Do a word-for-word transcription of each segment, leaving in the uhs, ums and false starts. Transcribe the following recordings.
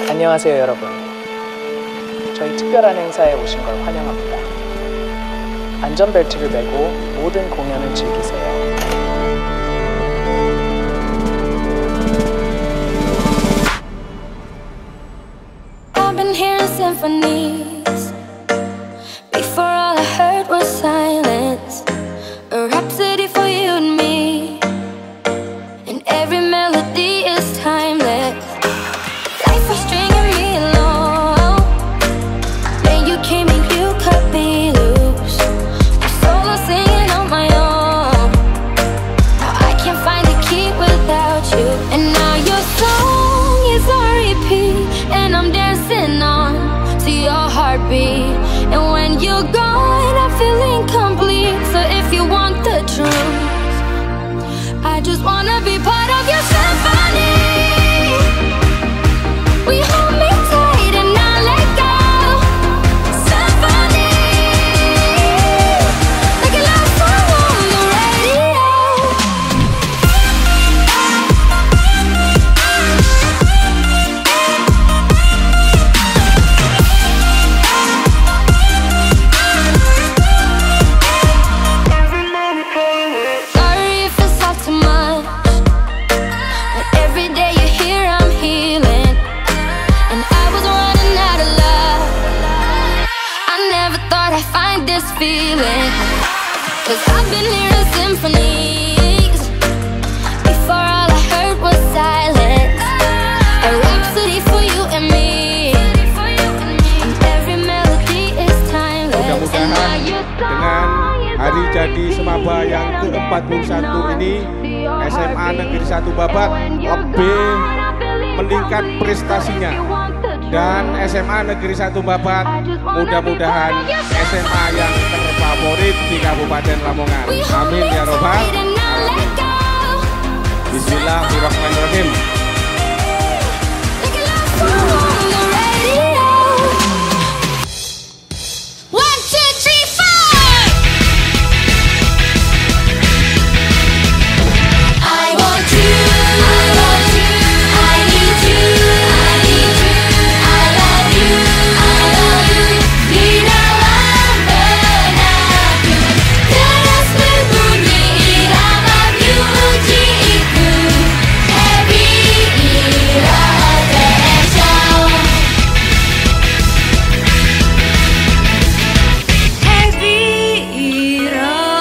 안녕하세요 여러분. 저희 특별한 행사에 오신 걸 환영합니다. 안전벨트를 매고 모든 공연을 즐기세요. I've been hearing symphonies. Before all I heard was silence. A rhapsody for you and me. And every melody is timeless. Life was stringing me along. Then you came and you cut me loose. I'm solo singing on my own. Now I can't find a key without you. And now your song is on repeat. And I'm dancing on to your heartbeat. And when you're gone, I feel incomplete. So if you want the truth, I just wanna be part of your symphony. We hold me tight and not let go. Symphony, like a love song on the radio. Sorry if it's all too much, but every day you're here I'm healing. And I was running out of love. I never thought I'd find this feeling. Cause I've been hearing symphonies. Before all I heard was silence. A rhapsody for you and me. And every melody is timeless. And now Mudah-mudahan your dengan song is hari on jadi Semaba yang ke empat puluh satu ini, S M A Negeri satu Babat lebih meningkat prestasinya. Dan S M A Negeri satu Babat mudah-mudahan S M A yang terfavorit di Kabupaten Lamongan. Amin ya robbal alamin. Bismillahirrahmanirrahim. One, two, three, four. I want you, I want you, I need you, I need you, I love you, I love you. Tidak membenaku, terus berbunyi irama musicku. Heavy rotation, heavy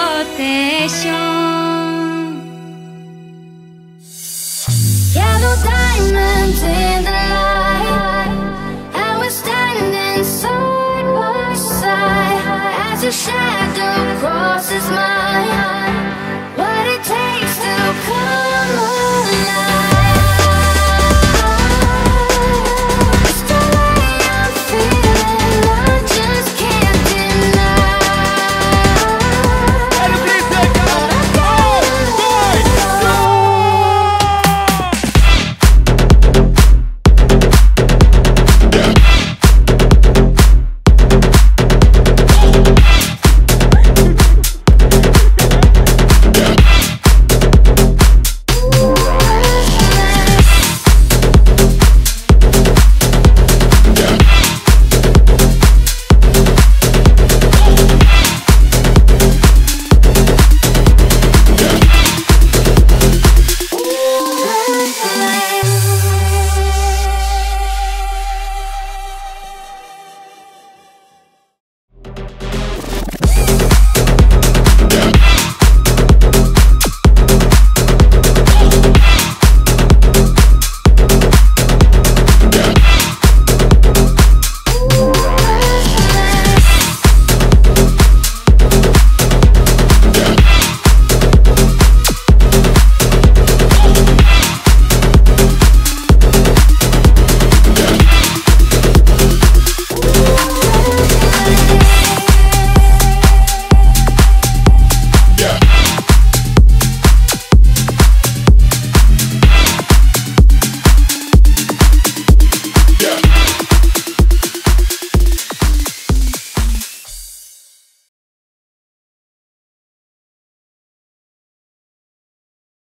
rotation. Yellow diamonds in the light, and we're standing side by side as your shadow crosses mine.